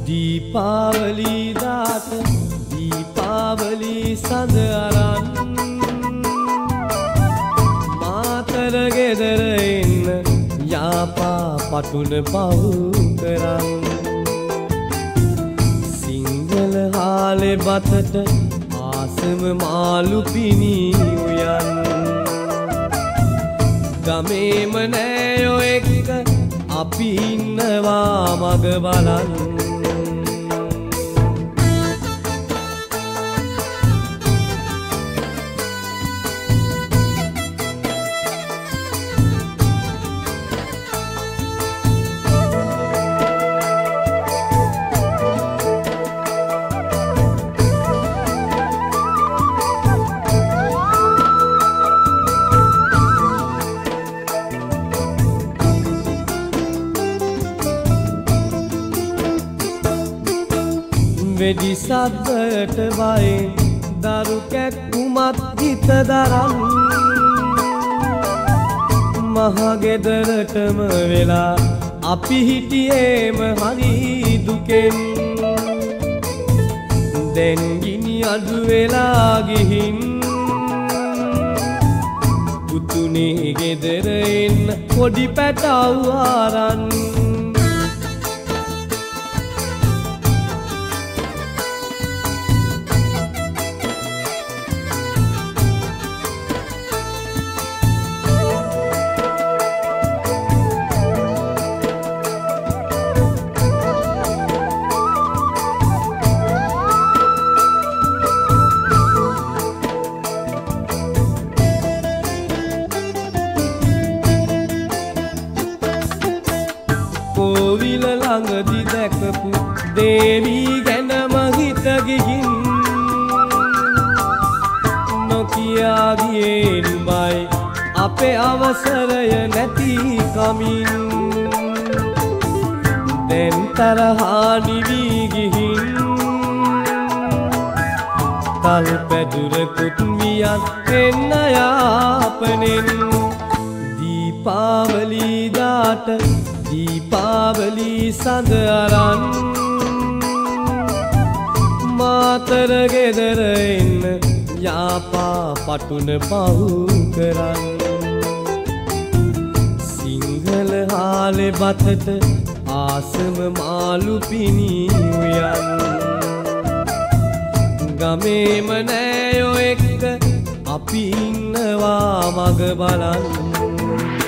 දීපාවලි දාට දීපාවලි සඳ අරන් මාතර ගෙදර එන්න යාපා පටුන පව් කරන් සිංහල හාලේ බතට ආසම මාළු පිණී උයන් ගමේම නෑයෝ එක්ක අපි ඉන්නවා මග බලන් වෙඩි සද්දට බයෙන් දරු කැක්කුමත් හිත දරන් මහගෙදරටම වෙලා අපි හිටියේම හරි දුකෙන් දැන් ගිනි අඩු වෙලා ගිහින් පුතුනේ ගෙදර එන්න පොඩි පැටව් ආරන් කෝවිල ළඟදි දැකපු දේවී ගැනම හිත ගිහින් නොකියා ගියේ නුඹයි අපේ අවසරය නැති කමින් දැන් තරහා නිවි ගිහින් තල් පැදුරකුත් වියන් එන්න යාපනෙන් දීපාවලි දාට දීපාවලි සඳ අරන් මාතර ගෙදර එන්න යාපා පටුන පව් කරන් සිංහල හාලේ බතට ආසම මාළු පිණී උයන් ගමේම නෑයෝ එක්ක අපි ඉන්නවා මග බලන්